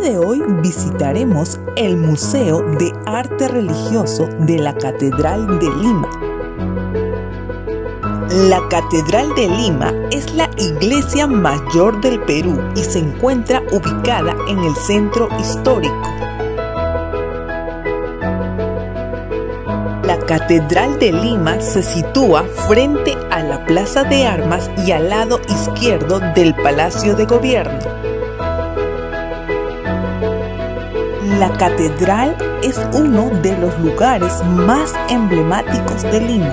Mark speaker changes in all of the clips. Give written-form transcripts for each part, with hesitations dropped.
Speaker 1: de hoy visitaremos el Museo de Arte Religioso de la Catedral de Lima. La Catedral de Lima es la iglesia mayor del Perú y se encuentra ubicada en el centro histórico. La Catedral de Lima se sitúa frente a la Plaza de Armas y al lado izquierdo del Palacio de Gobierno. La catedral es uno de los lugares más emblemáticos de Lima.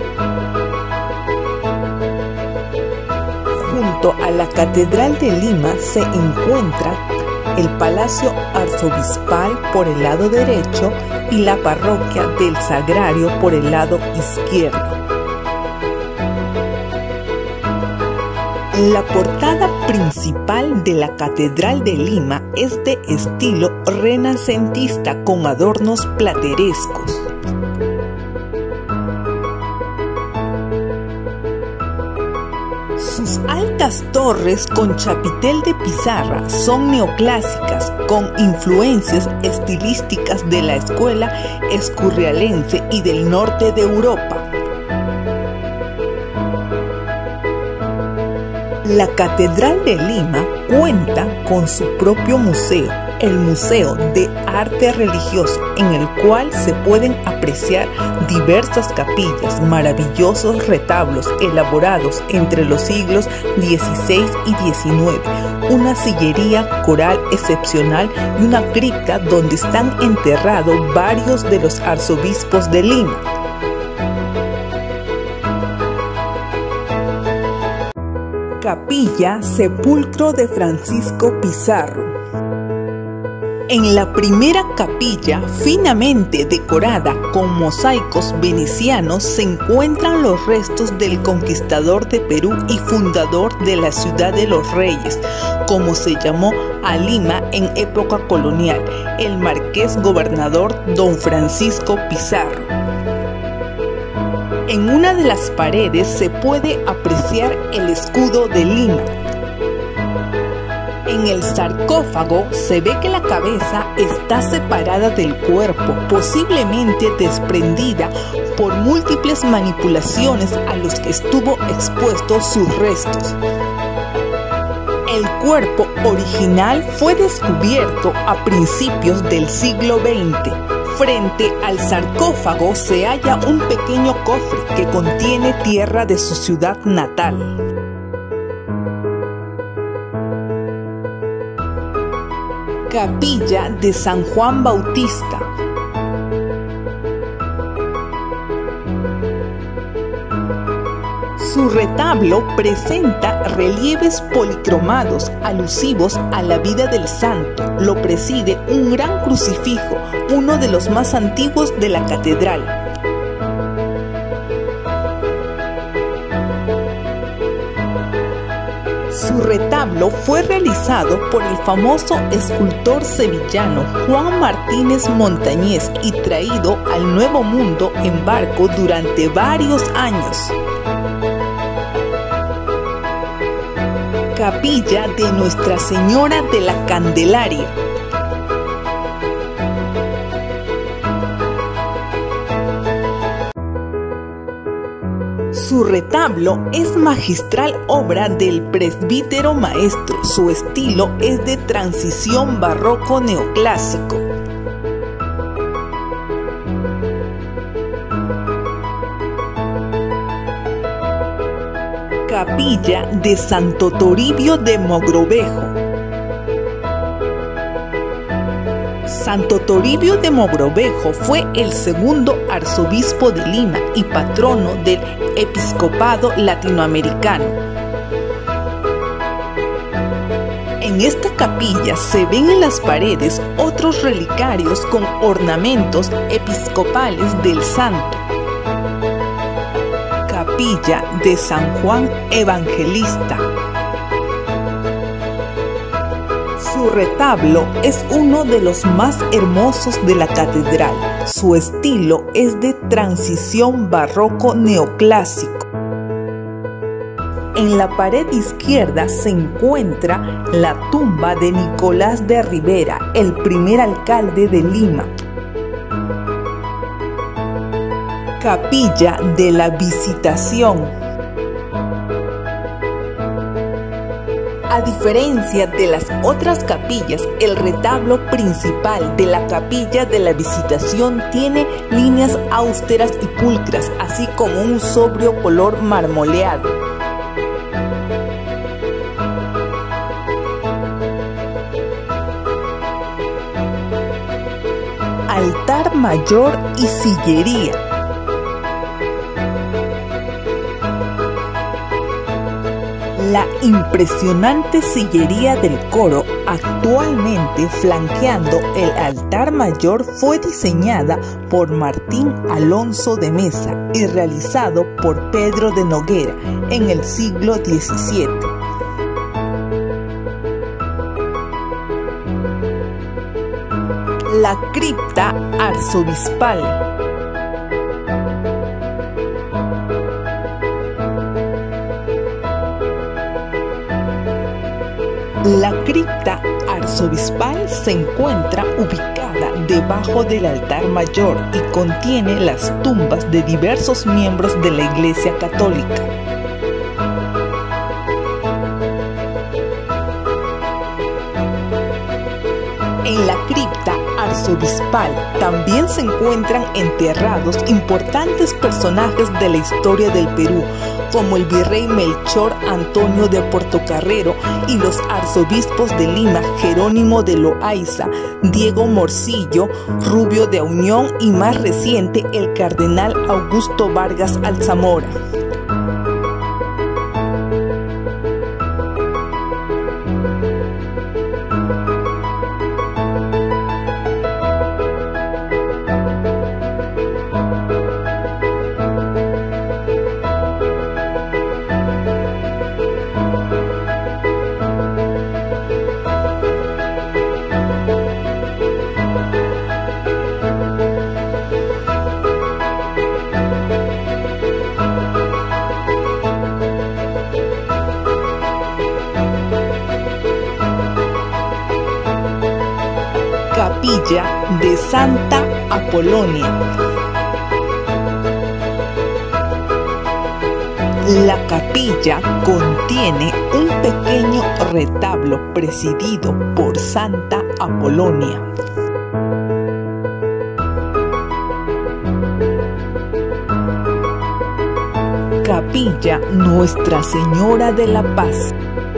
Speaker 1: Junto a la Catedral de Lima se encuentra el Palacio Arzobispal por el lado derecho y la Parroquia del Sagrario por el lado izquierdo. La portada principal de la Catedral de Lima es de estilo renacentista con adornos platerescos. Sus altas torres con chapitel de pizarra son neoclásicas con influencias estilísticas de la escuela escurrialense y del norte de Europa. La Catedral de Lima cuenta con su propio museo, el Museo de Arte Religioso, en el cual se pueden apreciar diversas capillas, maravillosos retablos elaborados entre los siglos XVI y XIX, una sillería coral excepcional y una cripta donde están enterrados varios de los arzobispos de Lima. Capilla Sepulcro de Francisco Pizarro. En la primera capilla, finamente decorada con mosaicos venecianos, se encuentran los restos del conquistador de Perú y fundador de la Ciudad de los Reyes, como se llamó a Lima en época colonial, el marqués gobernador don Francisco Pizarro. En una de las paredes se puede apreciar el escudo de Lima. En el sarcófago se ve que la cabeza está separada del cuerpo, posiblemente desprendida por múltiples manipulaciones a los que estuvo expuestos sus restos. El cuerpo original fue descubierto a principios del siglo XX. Frente al sarcófago se halla un pequeño cofre que contiene tierra de su ciudad natal. Capilla de San Juan Bautista. Su retablo presenta relieves policromados alusivos a la vida del santo. Lo preside un gran crucifijo, uno de los más antiguos de la catedral. Su retablo fue realizado por el famoso escultor sevillano Juan Martínez Montañés y traído al Nuevo Mundo en barco durante varios años. Capilla de Nuestra Señora de la Candelaria. Su retablo es magistral obra del presbítero maestro. Su estilo es de transición barroco neoclásico. Capilla de Santo Toribio de Mogrovejo. Santo Toribio de Mogrovejo fue el segundo arzobispo de Lima y patrono del episcopado latinoamericano. En esta capilla se ven en las paredes otros relicarios con ornamentos episcopales del santo. Capilla de San Juan Evangelista. Su retablo es uno de los más hermosos de la catedral. Su estilo es de transición barroco neoclásico. En la pared izquierda se encuentra la tumba de Nicolás de Rivera, el primer alcalde de Lima. Capilla de la Visitación. A diferencia de las otras capillas, el retablo principal de la Capilla de la Visitación tiene líneas austeras y pulcras, así como un sobrio color marmoleado. Altar mayor y sillería. La impresionante sillería del coro, actualmente flanqueando el altar mayor, fue diseñada por Martín Alonso de Mesa y realizado por Pedro de Noguera en el siglo XVII. La cripta arzobispal. La cripta arzobispal se encuentra ubicada debajo del altar mayor y contiene las tumbas de diversos miembros de la Iglesia Católica. En la cripta arzobispal también se encuentran enterrados importantes personajes de la historia del Perú, como el virrey Melchor Antonio de Portocarrero y los arzobispos de Lima, Jerónimo de Loaiza, Diego Morcillo, Rubio de Auñón y más reciente el cardenal Augusto Vargas Alzamora. Capilla de Santa Apolonia. La capilla contiene un pequeño retablo presidido por Santa Apolonia. Capilla Nuestra Señora de la Paz.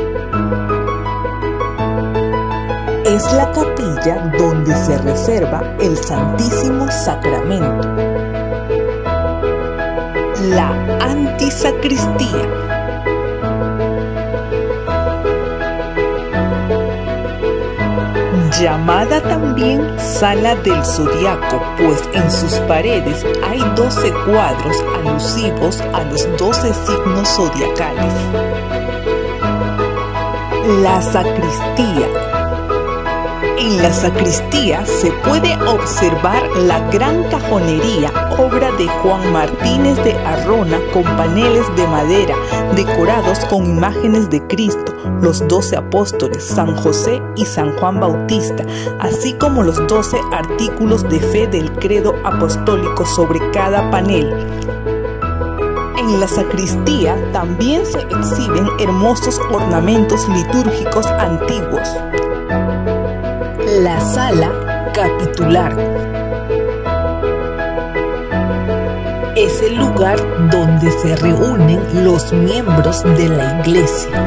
Speaker 1: Es la capilla donde se reserva el Santísimo Sacramento. La antisacristía. Llamada también Sala del Zodiaco, pues en sus paredes hay 12 cuadros alusivos a los 12 signos zodiacales. La sacristía. En la sacristía se puede observar la gran cajonería, obra de Juan Martínez de Arrona, con paneles de madera decorados con imágenes de Cristo, los 12 apóstoles, San José y San Juan Bautista, así como los 12 artículos de fe del credo apostólico sobre cada panel. En la sacristía también se exhiben hermosos ornamentos litúrgicos antiguos. La sala capitular es el lugar donde se reúnen los miembros de la iglesia.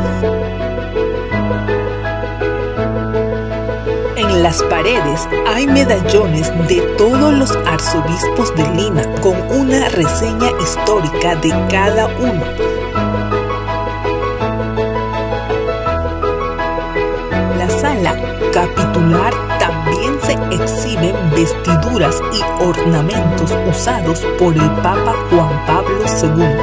Speaker 1: En las paredes hay medallones de todos los arzobispos de Lima con una reseña histórica de cada uno. La sala capitular también se exhiben vestiduras y ornamentos usados por el Papa Juan Pablo II.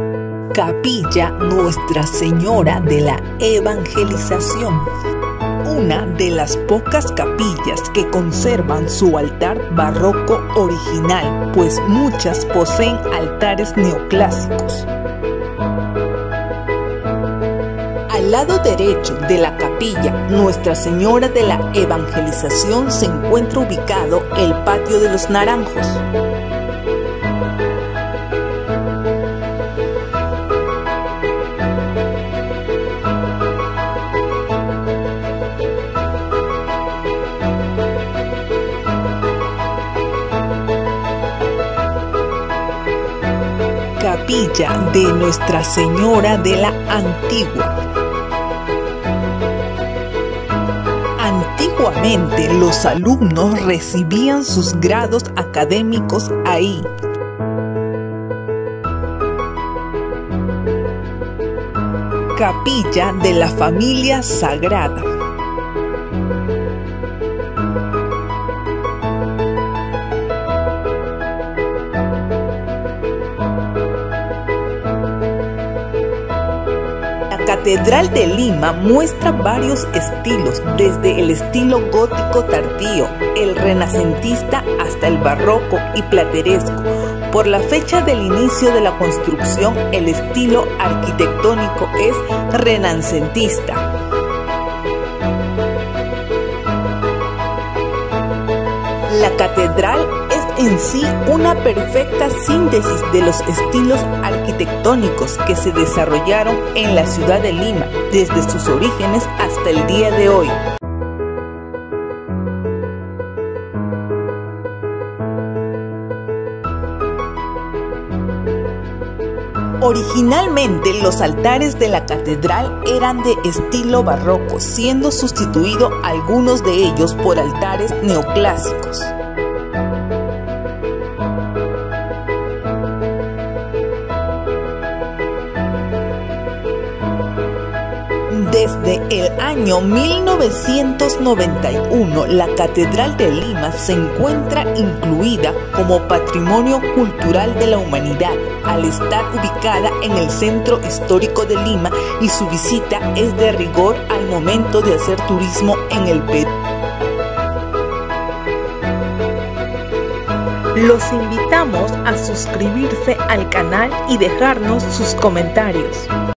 Speaker 1: Capilla Nuestra Señora de la Evangelización. una de las pocas capillas que conservan su altar barroco original, pues muchas poseen altares neoclásicos. Al lado derecho de la capilla Nuestra Señora de la Evangelización se encuentra ubicado el Patio de los Naranjos. Capilla de Nuestra Señora de la Antigua. Antiguamente los alumnos recibían sus grados académicos ahí. Capilla de la Familia Sagrada. La Catedral de Lima muestra varios estilos, desde el estilo gótico tardío, el renacentista hasta el barroco y plateresco. Por la fecha del inicio de la construcción, el estilo arquitectónico es renacentista. La catedral es en sí una perfecta síntesis de los estilos arquitectónicos que se desarrollaron en la ciudad de Lima desde sus orígenes hasta el día de hoy. Originalmente los altares de la catedral eran de estilo barroco, siendo sustituidos algunos de ellos por altares neoclásicos. Desde el año 1991, la Catedral de Lima se encuentra incluida como Patrimonio Cultural de la Humanidad, al estar ubicada en el centro histórico de Lima, y su visita es de rigor al momento de hacer turismo en el Perú. Los invitamos a suscribirse al canal y dejarnos sus comentarios.